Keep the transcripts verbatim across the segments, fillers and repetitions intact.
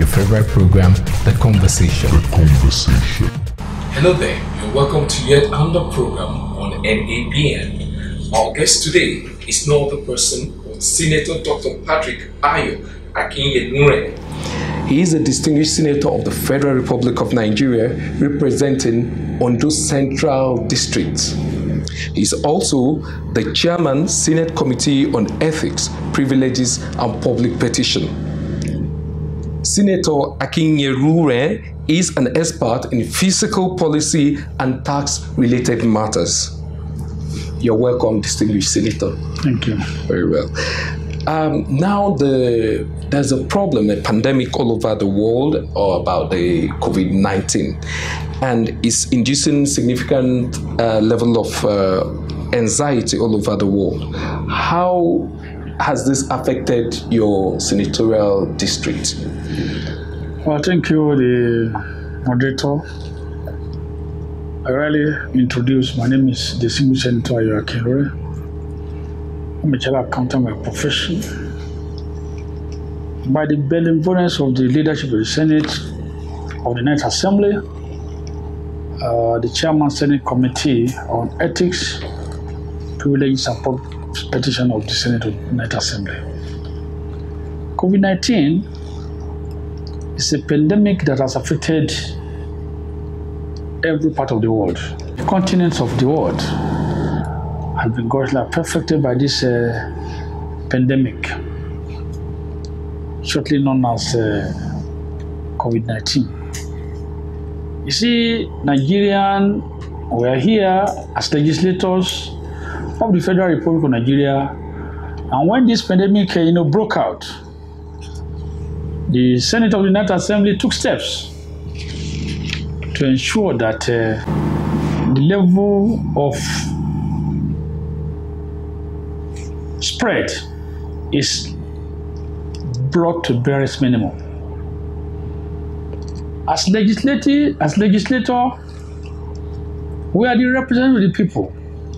favorite program, The Conversation. The Conversation. Hello there, you're welcome to yet another program on N A B N. Our guest today is no other person but Senator Doctor Patrick Ayo Akinyenure. He is a distinguished senator of the Federal Republic of Nigeria, representing Ondo Central District. He is also the chairman, Senate Committee on Ethics, Privileges and Public Petition. Senator Akinyenure is an expert in fiscal policy and tax-related matters. You're welcome, distinguished senator. Thank you. Very well. Um, now the, there's a problem, a pandemic all over the world about the COVID nineteen, and it's inducing significant uh, level of uh, anxiety all over the world. How has this affected your senatorial district? Well, thank you, the moderator. I really introduce, my name is Distinguished Senator Ayo Akinyenure. I'm a chartered accountant by profession. By the benevolence of the leadership of the Senate of the Ninth Assembly, uh, the Chairman Senate Committee on Ethics, Privileges and Public Petition of the Senate of the Ninth Assembly. COVID nineteen is a pandemic that has affected every part of the world. The continents of the world have been greatly affected by this uh, pandemic, shortly known as uh, COVID nineteen. You see, Nigerian, we are here as legislators of the Federal Republic of Nigeria, and when this pandemic uh, you know, broke out, the Senate of the Ninth Assembly took steps to ensure that uh, the level of spread is brought to barest minimum. As legislative, as legislator, we are the representative of the people.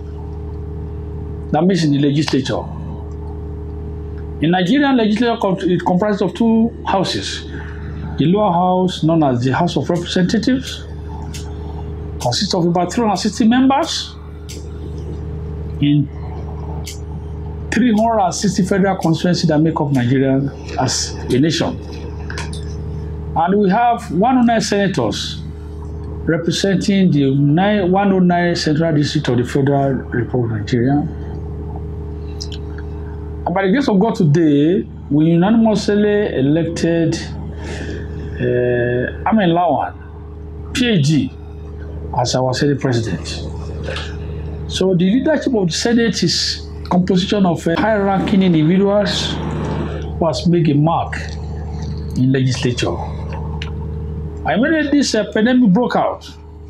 That means in the legislature. In Nigerian legislature, it comprises of two houses. The lower house, known as the House of Representatives, consists of about three hundred sixty members in three hundred sixty federal constituencies that make up Nigeria as a nation. And we have one hundred senators representing the one hundred nine Central District of the Federal Republic of Nigeria. And by the grace of God today, we unanimously elected uh, Amin Lawan, P H D, as our Senate President. So the leadership of the Senate is composition of uh, high-ranking individuals who has made a mark in legislature. I immediately this uh, pandemic broke out.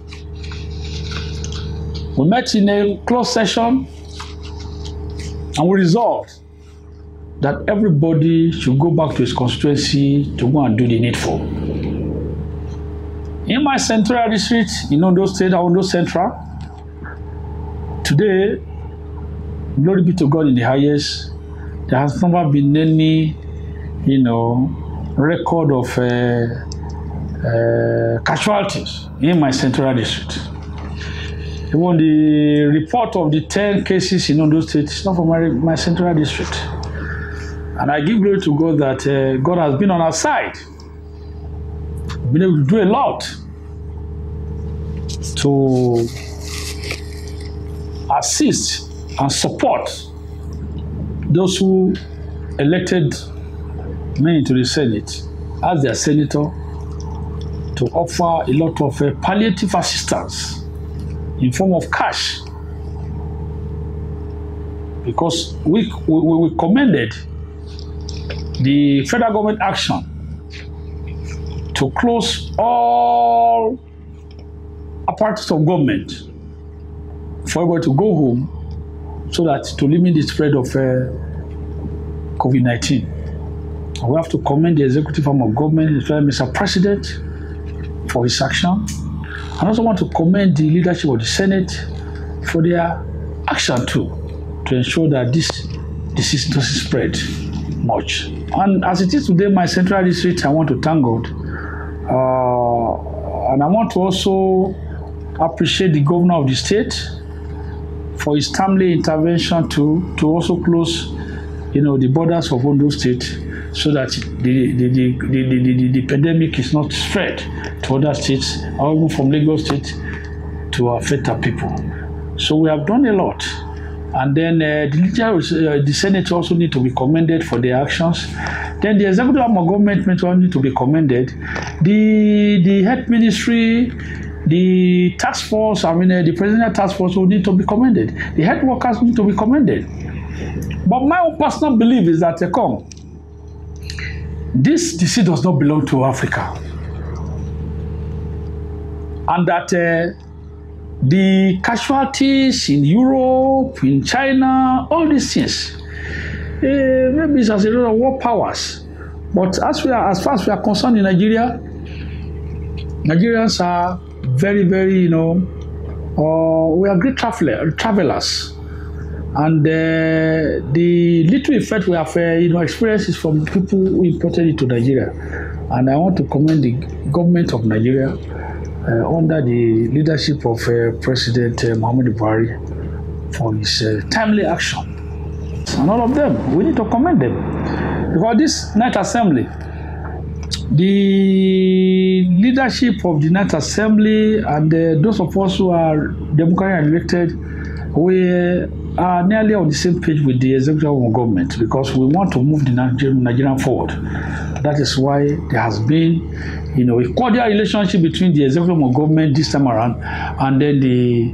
We met in a closed session and we resolved that everybody should go back to his constituency to go and do the needful. In my central district, in Ondo State, Ondo Central, today, glory be to God in the highest, there has never been any, you know, record of uh, uh, casualties in my central district. Even the report of the ten cases in Ondo State is not from my, my central district. And I give glory to God that uh, God has been on our side. We've been able to do a lot to assist and support those who elected me into the Senate as their senator to offer a lot of uh, palliative assistance in form of cash, because we, we, we commended the federal government action to close all apparatus of government for everybody to go home so that to limit the spread of uh, COVID nineteen. We have to commend the executive arm of government, Mister President, for his action. I also want to commend the leadership of the Senate for their action too, to ensure that this disease doesn't spread. much. And as it is today, my central district, I want to thank God. Uh, and I want to also appreciate the governor of the state for his timely intervention to, to also close, you know, the borders of Ondo State so that the, the, the, the, the, the, the pandemic is not spread to other states or even from Lagos State to affect our people. So we have done a lot. And then uh, the, leader, uh, the Senate also need to be commended for their actions. Then the executive arm of government need to be commended. The, the health ministry, the task force, I mean, uh, the presidential task force will need to be commended. The health workers need to be commended. But my own personal belief is that, uh, come, this disease does not belong to Africa. And that uh, the casualties in Europe, in China, all these things, uh, maybe it's as a lot of war powers. But as, we are, as far as we are concerned in Nigeria, Nigerians are very, very, you know, uh, we are great traveler, travelers. And uh, the little effect we have, uh, you know, experienced is from people who imported it to Nigeria. And I want to commend the government of Nigeria uh, under the leadership of uh, President uh, Muhammadu Buhari for his uh, timely action. And all of them, we need to commend them. Because this night assembly, the leadership of the night assembly and uh, those of us who are democratically elected, we are nearly on the same page with the executive government because we want to move the Nigerian, Nigerian forward. That is why there has been, you know, a cordial relationship between the executive government this time around and then the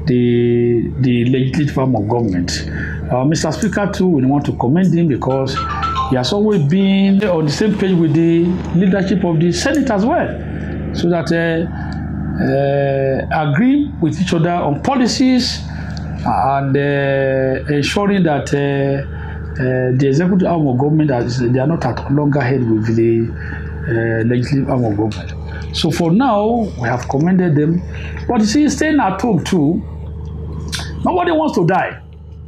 the the legislative arm of government. Uh, Mister Speaker too, we want to commend him because he has always been on the same page with the leadership of the Senate as well, so that uh, uh, agree with each other on policies and uh, ensuring that uh, uh, the executive arm of government is, they are not at loggerhead with the uh, legislative arm of government. So for now, we have commended them. But you see, staying at home too, nobody wants to die.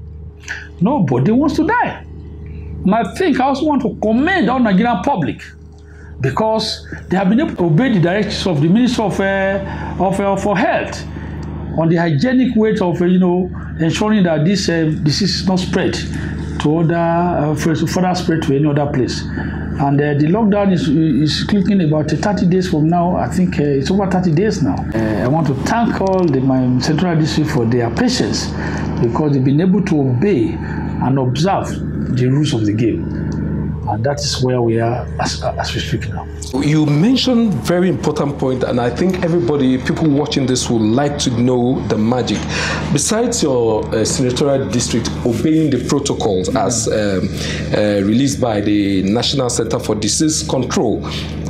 Nobody wants to die. And I think I also want to commend all Nigerian public because they have been able to obey the directives of the Minister of, uh, of, uh, for Health on the hygienic way of, uh, you know, ensuring that this uh, disease is not spread to other, uh, further spread to any other place. And uh, the lockdown is, is clicking about thirty days from now. I think uh, it's over thirty days now. Uh, I want to thank all the, my central district for their patience because they've been able to obey and observe the rules of the game. And that is where we are as, as we speak now. You mentioned very important point, and I think everybody, people watching this, would like to know the magic. Besides your uh, senatorial district obeying the protocols mm-hmm. as um, uh, released by the National Center for Disease Control,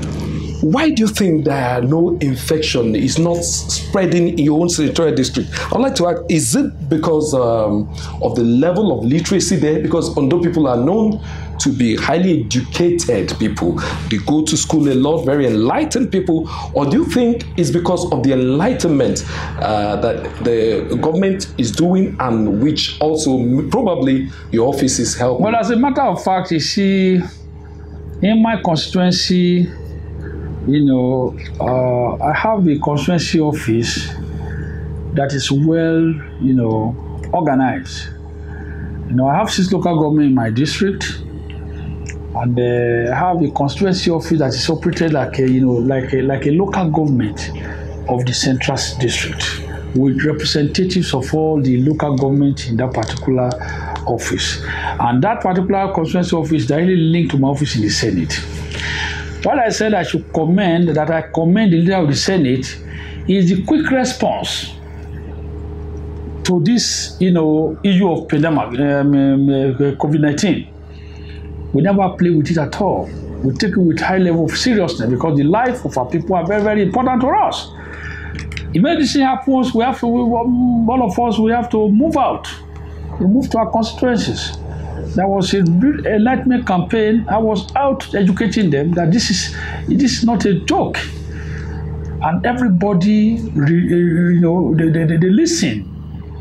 why do you think there no infection is not spreading in your own senatorial district? I'd like to ask, is it because um, of the level of literacy there? Because although people are known to be highly educated people, they go to school a lot, very enlightened people, or do you think it's because of the enlightenment uh, that the government is doing and which also probably your office is helping? Well, as a matter of fact, you see, in my constituency, you know, uh, I have a constituency office that is well, you know, organized. You know, I have six local government in my district, and uh, I have a constituency office that is operated like a, you know, like a, like a local government of the central district, with representatives of all the local government in that particular office. And that particular constituency office is directly linked to my office in the Senate. What I said I should commend, that I commend the leader of the Senate, is the quick response to this, you know, issue of pandemic, um, um, COVID nineteen. We never play with it at all. We take it with high level of seriousness because the life of our people are very, very important to us. If medicine happens, we have to, we, all of us, we have to move out. We move to our constituencies. There was a enlightenment campaign. I was out educating them that this is this is not a joke, and everybody, you know, they, they, they listen,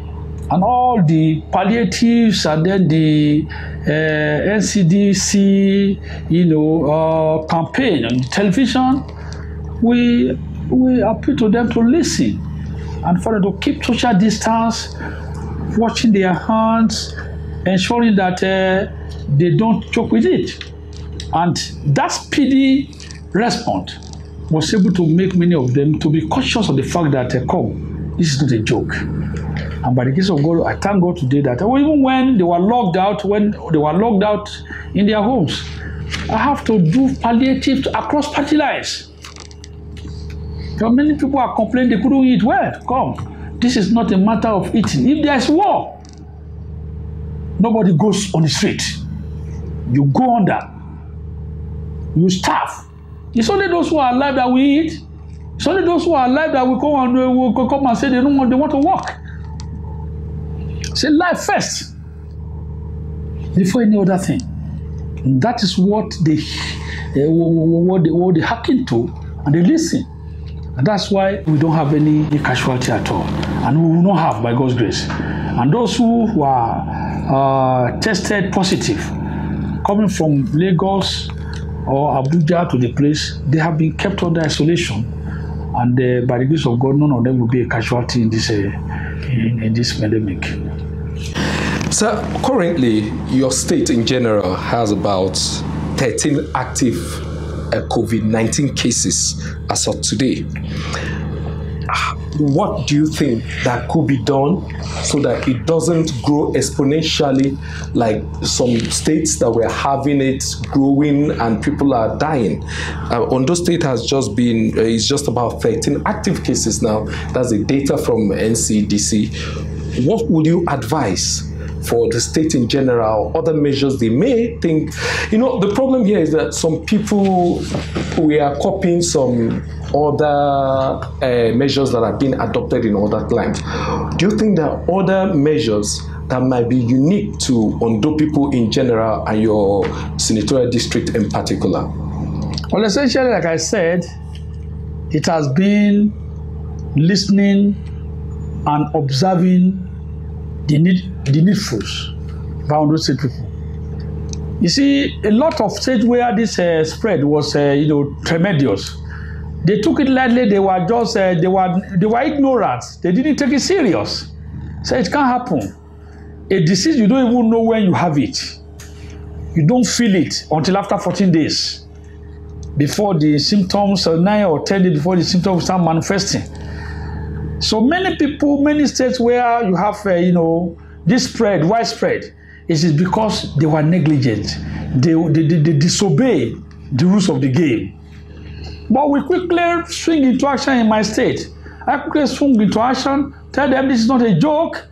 and all the palliatives, and then the uh, N C D C, you know, uh, campaign on television, we we appeal to them to listen and for them to keep social distance, washing their hands, ensuring that uh, they don't joke with it. And that speedy response was able to make many of them to be conscious of the fact that, uh, come, this is not a joke. And by the grace of God, I thank God today that even when they were locked out, when they were locked out in their homes, I have to do palliative across party lines. There are many people are complaining they couldn't eat well. Come, this is not a matter of eating. If there is war, nobody goes on the street. You go under. You starve. It's only those who are alive that we eat. It's only those who are alive that we come and will come and say they don't want, they want to walk. Say life first before any other thing. And that is what they uh, what they what they happen to, and they listen. And that's why we don't have any casualty at all, and we will not have by God's grace. And those who were uh, tested positive, coming from Lagos or Abuja to the place, they have been kept under isolation, and uh, by the grace of God, none of them will be a casualty in this uh, in, in this pandemic. Sir, currently your state in general has about thirteen active uh, COVID nineteen cases as of today. What do you think that could be done so that it doesn't grow exponentially like some states that were having it growing and people are dying? Uh, Ondo State has just been, uh, it's just about thirteen active cases now. That's the data from N C D C. What would you advise for the state in general, other measures they may think? You know, the problem here is that some people, we are copying some other uh, measures that have been adopted in other climes. Do you think there are other measures that might be unique to Ondo people in general and your senatorial district in particular? Well, essentially, like I said, it has been listening and observing the need, the needfuls by Ondo State people. You see, a lot of states where this uh, spread was, uh, you know, tremendous, they took it lightly. They were just, uh, they were, they were ignorant. They didn't take it serious. So it can't happen. A disease you don't even know when you have it. You don't feel it until after fourteen days, before the symptoms, uh, nine or ten days before the symptoms start manifesting. So many people, many states where you have, uh, you know, this spread, widespread, it is because they were negligent. They, they, they, they disobeyed the rules of the game. But we quickly swing into action in my state. I quickly swing into action, tell them this is not a joke.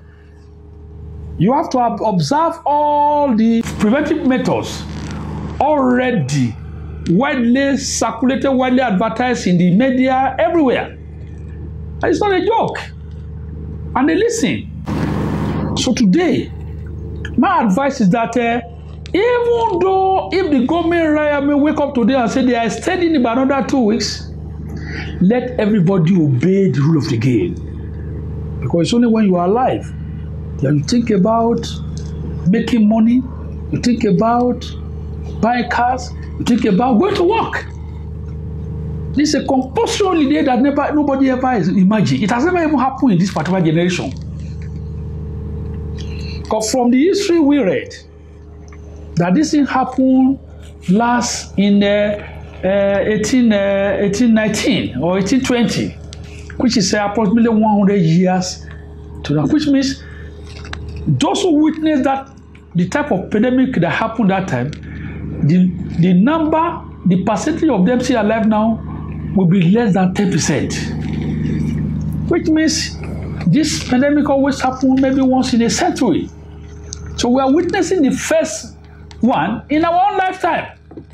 You have to observe all the preventive methods already widely circulated, widely advertised in the media, everywhere. It's not a joke. And they listen. So today, my advice is that uh, even though if the government right, may wake up today and say they are extending it by another two weeks, let everybody obey the rule of the game. Because it's only when you are alive that you think about making money, you think about buying cars, you think about going to work. This is a compulsory holiday that never, nobody ever imagined. It has never even happened in this particular generation. Because from the history we read, that this thing happened last in uh, uh, eighteen, uh, eighteen nineteen or eighteen twenty, which is uh, approximately one hundred years to now, which means those who witnessed that, the type of pandemic that happened that time, the, the number, the percentage of them still alive now will be less than ten percent. Which means this pandemic always happens maybe once in a century. So we are witnessing the first one in our own lifetime.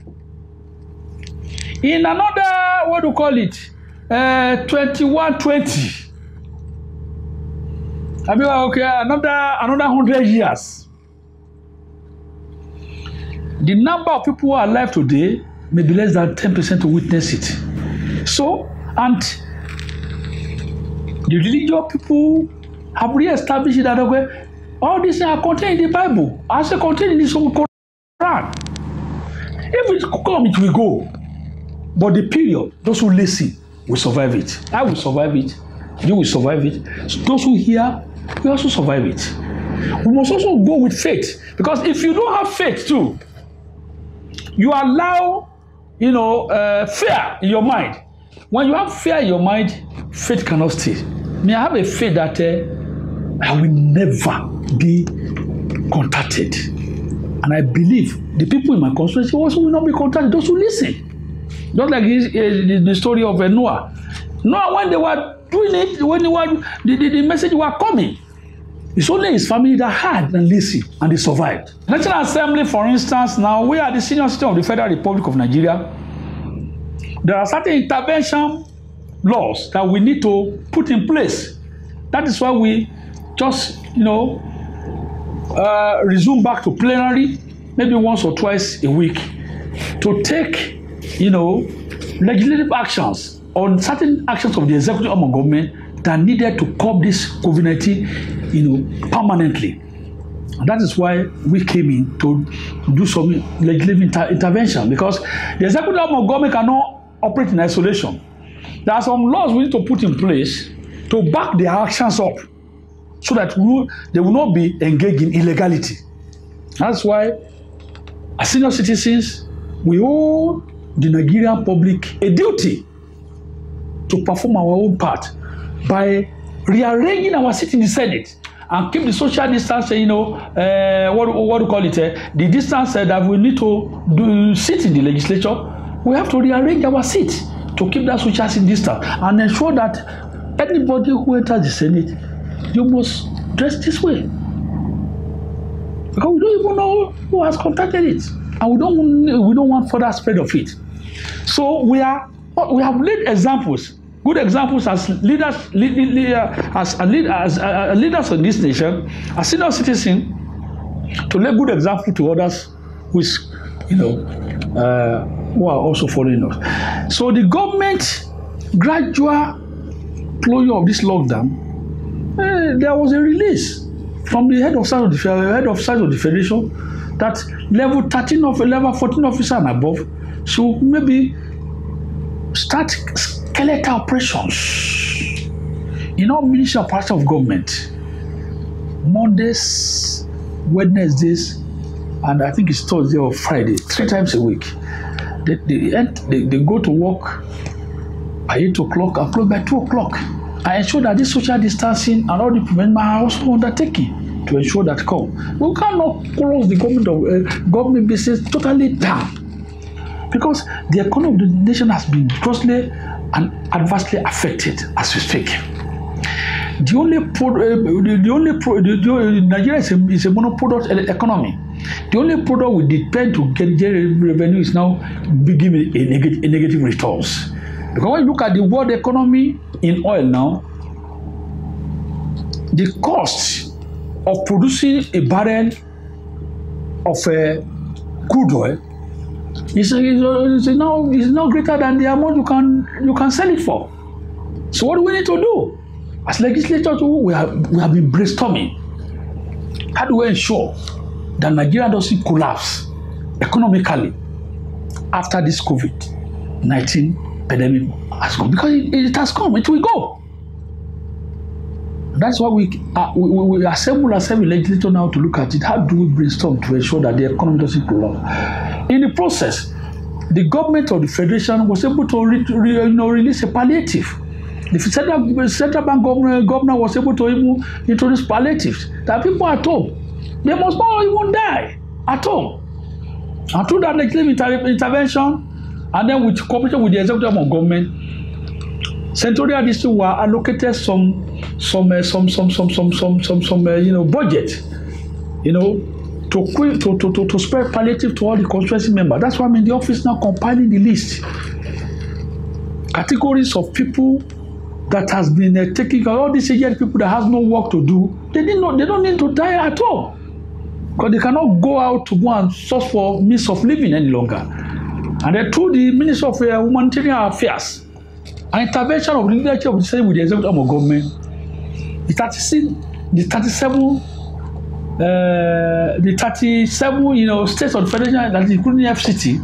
In another, what do you call it, uh, twenty-one twenty. I mean, okay, another another hundred years. The number of people who are alive today may be less than ten percent to witness it. So, and the religious people have re-established that okay, all these things are contained in the Bible, as they contained in the Quran. If it come, it will go. But the period, those who listen will survive it. I will survive it. You will survive it. So those who hear will also survive it. We must also go with faith, because if you don't have faith too, you allow, you know, uh, fear in your mind. When you have fear in your mind, faith cannot stay. May I have a faith that uh, I will never be contacted, and I believe the people in my constituency also will not be contacted. Those who listen, just like this, uh, the, the story of uh, Noah. Noah, when they were doing it, when they were the, the, the message were coming, it's only his family that had and listened, and they survived. National Assembly, for instance, now we are the senior citizen of the Federal Republic of Nigeria. There are certain intervention laws that we need to put in place. That is why we just, you know, uh, resume back to plenary, maybe once or twice a week, to take, you know, legislative actions on certain actions of the executive arm of government that needed to curb this COVID nineteen, you know, permanently. And that is why we came in to do some legislative inter intervention, because the executive arm of government cannot operate in isolation. There are some laws we need to put in place to back their actions up, so that we, they will not be engaged in illegality. That's why, as senior citizens, we owe the Nigerian public a duty to perform our own part by rearranging our seat in the Senate and keep the social distance, you know, uh, what, what do you call it, uh, the distance uh, that we need to do, sit in the legislature. We have to rearrange our seat to keep that social distance and ensure that anybody who enters the Senate, you must dress this way. Because we don't even know who has contacted it, and we don't we don't want further spread of it. So we are we have laid examples, good examples as leaders, lead, lead, as, lead, as uh, leaders of this nation, as senior citizens, to lay good example to others, which, you know, uh, who are also following us. So the government gradual closure of this lockdown, uh, there was a release from the head of state of the head of state of the federation that level thirteen of level fourteen officer and above should maybe start skeletal operations in all ministry and parts of government. Mondays, Wednesdays, and I think it's Thursday or Friday, three times a week. They, they, end, they, they go to work by eight o'clock and close by two o'clock. I ensure that this social distancing and all the prevention are also undertaken to ensure that come. We cannot close the government of uh, government business totally down, because the economy of the nation has been grossly and adversely affected as we speak. The only pro, uh, the, the only pro, the, the, Nigeria is a, is a monoproduct economy. The only product we depend to get revenue is now giving a, neg a negative returns. Because when you look at the world economy in oil now, the cost of producing a barrel of uh, crude oil is, is, is now is now greater than the amount you can you can sell it for. So what do we need to do? As legislators, we have we have been brainstorming. How do we ensure that Nigeria doesn't collapse economically after this COVID nineteen pandemic has come? Because it, it has come, it will go. That's why we, uh, we, we assemble ourselves in legislature now to look at it. How do we brainstorm to ensure that the economy doesn't collapse? In the process, the government of the federation was able to re, re, you know, release a palliative. The central, central bank governor, governor was able to even introduce palliatives that people at home, they must not even die at home. And through that legislative inter intervention, and then with cooperation with the executive of government, senatorial districts were allocated some, some, uh, some, some, some, some, some, some, some, uh, you know, budget, you know, to to to to, to spread palliative to all the constituency members. That's why I'm in the office now compiling the list, categories of people that has been uh, taking all these aged people that has no work to do. They didn't know, they don't need to die at all, because they cannot go out to go and source for means of living any longer. And then through the Ministry of uh, Humanitarian Affairs, an intervention of the leadership of the same with the executive of government, the thirty-six, the thirty-seven, uh, the thirty-seven, you know, states of the federation, that including the F C T,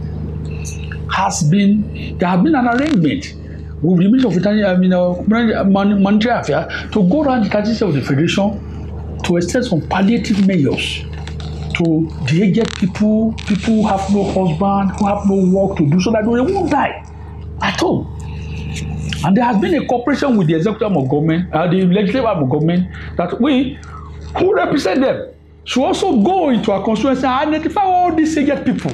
has been there has been an arrangement with the Ministry of International, I mean, uh, Monetary Affairs to go around the thirty-six of the federation to extend some palliative measures to the aged people, people who have no husband, who have no work to do, so that they won't die at home. And there has been a cooperation with the executive arm of government, uh, the legislative arm of government, that we, who represent them, should also go into our constituency and identify all these aged people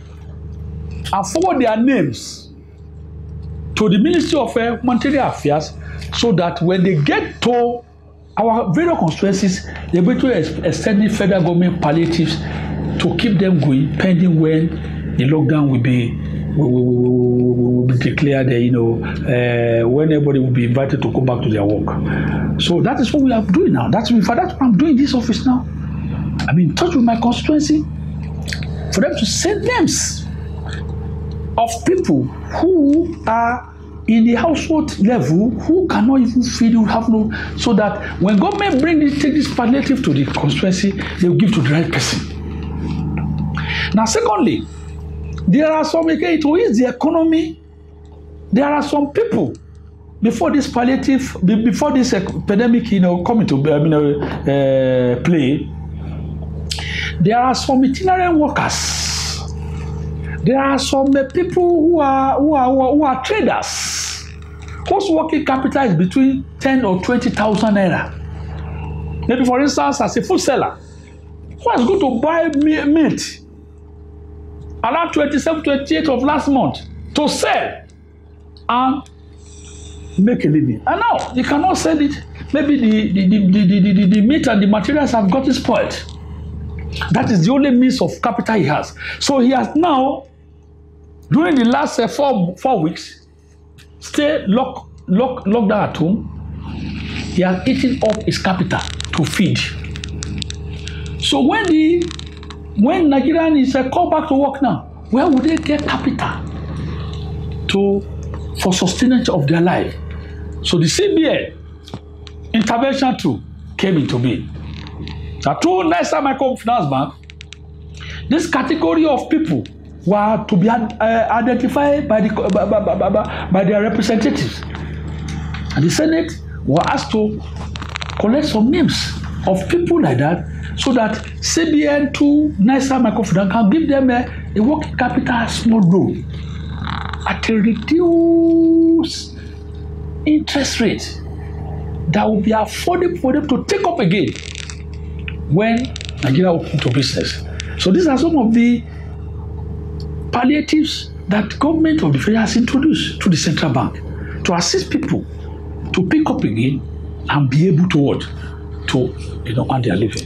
and forward their names to the Ministry of uh, Monetary Affairs, so that when they get to our various constituencies, they're able to extend the federal government palliatives to keep them going, pending when the lockdown will be will, will, will, will be declared. You know, uh, when everybody will be invited to go back to their work. So that is what we are doing now. That's for that's what I'm doing in this office now. I'm in touch with my constituency for them to send names of people who are in the household level who cannot even feed, who have no, so that when government bring this, take this palliative to the constituency, they will give to the right person. Now, secondly, there are some, again, to ease the economy, there are some people before this palliative, before this epidemic, you know, come into I mean, uh, play. There are some itinerant workers. There are some uh, people who are who are who are traders whose working capital is between ten or twenty thousand naira. Maybe, for instance, as a food seller, who has going to buy meat around twenty-seven, twenty-eight of last month to sell and make a living. And now you cannot sell it. Maybe the the the the, the, the, the meat and the materials have gotten spoiled. That is the only means of capital he has. So he has now, during the last uh, four four weeks, stay locked lock, lock down at home. He has eaten up his capital to feed. So when the when Nigerian is uh, called back to work now, where would they get capital to for sustenance of their life? So the C B N intervention tool came into being. Now, through Niger Microfinance Bank, this category of people were to be uh, identified by, the, by, by, by, by their representatives. And the Senate were asked to collect some names of people like that, so that C B N to Niger Microfinance can give them a, a working capital small loan at a reduced interest rate that will be affordable for them to take up again when Nigeria open to business. So these are some of the palliatives that government of the federation has introduced to the central bank to assist people to pick up again and be able to what? To, you know, earn their living.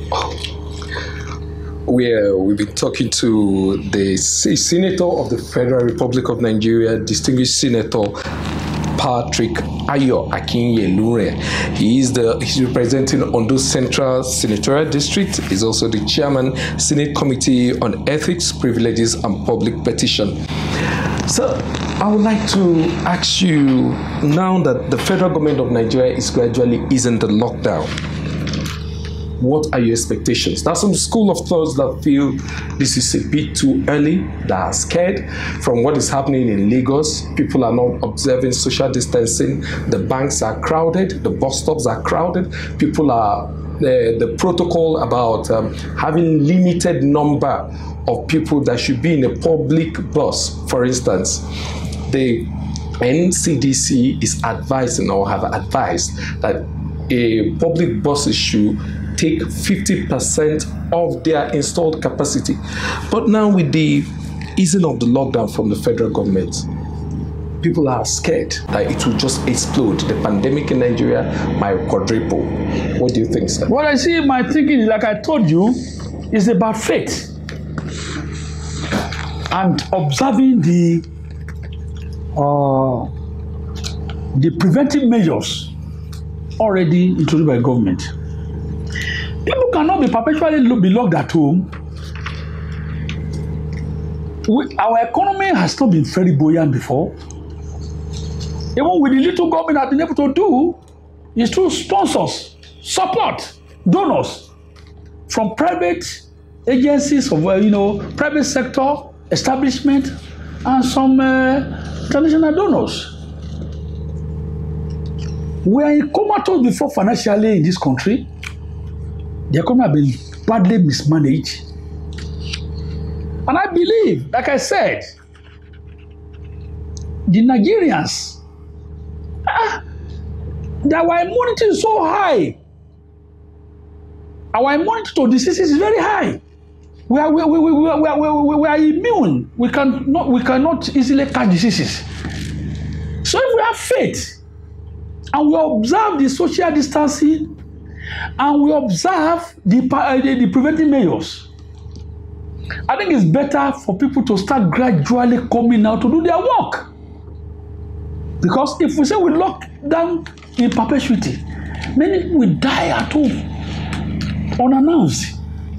Where we've been talking to the Senator of the Federal Republic of Nigeria, distinguished Senator Patrick Ayo Akinye-Elnure. He is the he's representing Ondo Central Senatorial District. He's also the chairman, Senate Committee on Ethics, Privileges and Public Petition. So I would like to ask you, now that the federal government of Nigeria is gradually easing the lockdown, what are your expectations? There are some school of thoughts that feel this is a bit too early, that are scared from what is happening in Lagos. People are not observing social distancing. The banks are crowded. The bus stops are crowded. People are, uh, the protocol about um, having limited number of people that should be in a public bus, for instance. The N C D C is advising or have advised that a public bus should take fifty percent of their installed capacity. But now with the easing of the lockdown from the federal government, people are scared that it will just explode. The pandemic in Nigeria might quadruple. What do you think, sir? What I see, my thinking is, like I told you, is about faith and observing the uh, the preventive measures already introduced by government. People cannot be perpetually be locked at home. We, our economy has not been very buoyant before. Even with the little government has been able to do, is through sponsors, support, donors from private agencies of, uh, you know, private sector, establishment, and some uh, traditional donors. We are in comatose before financially in this country. The economy has been badly mismanaged. And I believe, like I said, the Nigerians, ah, our immunity is so high. Our immunity to diseases is very high. We are, we, we, we, we, we, we, we are immune. We, can not, we cannot easily catch diseases. So if we have faith, and we observe the social distancing, and we observe the, uh, the, the preventive measures, I think it's better for people to start gradually coming out to do their work. Because if we say we lock down in perpetuity, many people will die at home, unannounced.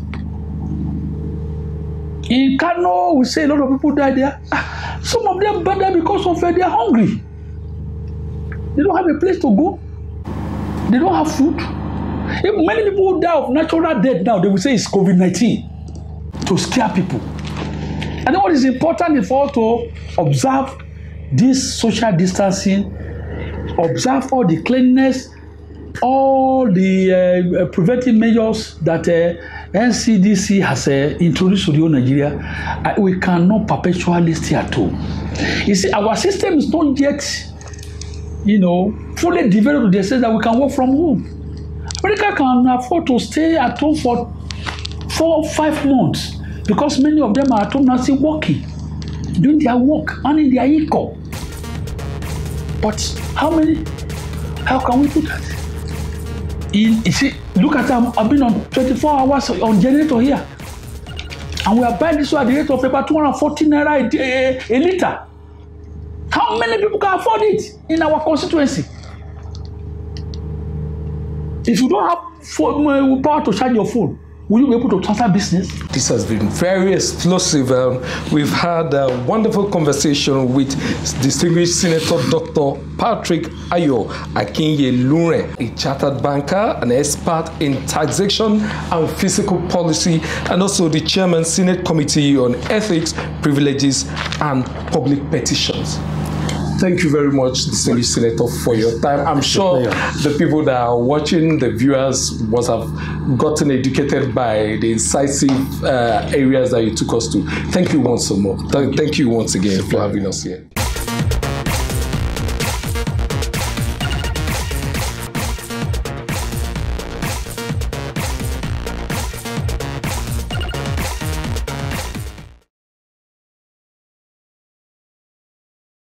In Kano, we say a lot of people die there. Some of them die there because of uh, they are hungry. They don't have a place to go. They don't have food. If many people die of natural death now, they will say it's COVID nineteen to scare people. And then what is important is for us to observe this social distancing, observe all the cleanliness, all the uh, preventive measures that uh, N C D C has uh, introduced to the whole Nigeria. Uh, we cannot perpetually stay at home. You see, our system is not yet, you know, fully developed to the extent that we can work from home. America can afford to stay at home for four or five months because many of them are at home now still working, doing their work, earning their income. But how many? How can we do that? In, you see, look at them. I've been on twenty-four hours on generator here, and we are buying this at the rate of about two hundred forty naira a, a, a liter. How many people can afford it in our constituency? If you don't have phone, power to charge your phone, will you be able to transfer business? This has been very explosive. Um, we've had a wonderful conversation with distinguished Senator Doctor Patrick Ayo Akinye-Lunre, a chartered banker, an expert in taxation and fiscal policy, and also the chairman Senate Committee on Ethics, Privileges, and Public Petitions. Thank you very much, distinguished Senator, for your time. I'm sure the people that are watching, the viewers, must have gotten educated by the incisive uh, areas that you took us to. Thank you once more. Thank you once again for having us here.